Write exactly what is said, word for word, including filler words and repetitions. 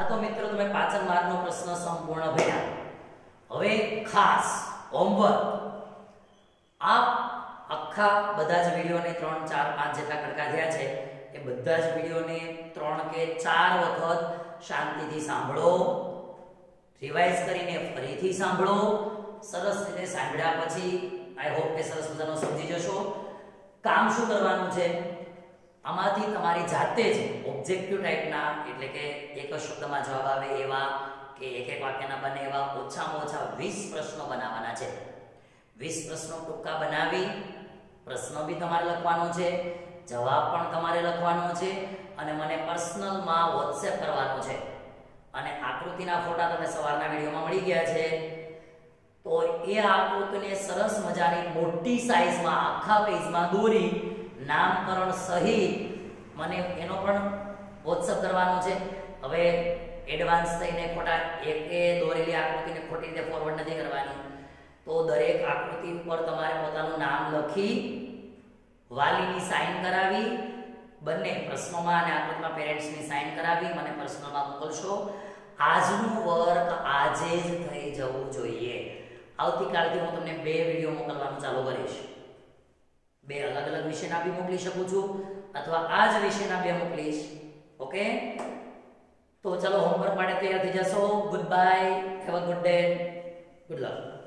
તો મિત્રો તમે પાચન માર્ગનો પ્રશ્ન સંપૂર્ણ ભણ્યા. હવે ખાસ હોમવર્ક આપ આખા બધા જ વિડિયોને ત્રણ ચાર પાંચ જેટલા કડકા થયા છે એ બધા જ વિડિયોને ત્રણ કે ચાર વખત શાંતિથી સાંભળો, રિવાઇઝ કરીને ફરીથી સાંભળો. સરસ રીતે સાંભળ્યા પછી આઈ હોપ કે સરસ મજાનો સમજી જશો. કામ શું કરવાનું છે, આમાંથી તમારી જાતે જ ઓબ્જેક્ટિવ ટાઈપના એટલે કે એક જ શબ્દમાં જવાબ આવે એવા કે એક એક વાક્યના બને એવા ઓછામાં ઓછા વીસ પ્રશ્નો બનાવવાના છે. વીસ પ્રશ્નો ટૂંકા બનાવી પ્રશ્નો બી તમારે લખવાનો છે, જવાબ પણ તમારે લખવાનો છે અને મને પર્સનલમાં વોટ્સએપ કરવાનો છે. અને આકૃતિના ફોટા તમને સવારના વિડીયોમાં મળી ગયા છે, તો એ આકૃતિને સરસ મજાની મોટી સાઈઝમાં આખા પેજમાં દોરી નામકરણ સહિત મને એનો પણ વોટ્સએપ કરવાનો છે. હવે એડવાન્સ થઈને ખોટા એકે દોરેલી આકૃતિને ખોટી રીતે ફોરવર્ડ નથી કરવાની. તો દરેક આકૃતિ ઉપર તમારે પોતાનું નામ લખી વાલીની સાઈન કરાવી, બંને પ્રશ્નોમાં અને આકૃતિમાં પેરેન્ટ્સની સાઈન કરાવી મને પર્સનલમાં મોકલશો. આજનું વર્ક આજે જ થઈ જવું જોઈએ. આવતીકાલથી હું તમને બે વિડીયો મોકલવાનું ચાલુ કરીશ. બે અલગ અલગ વિષયના બી મોકલી શકું છું અથવા આ જ વિષયના બે મોકલીશ. ઓકે, તો ચલો હોમવર્ક માટે તૈયાર થઈ જશો. Good bye, have a good day, good luck.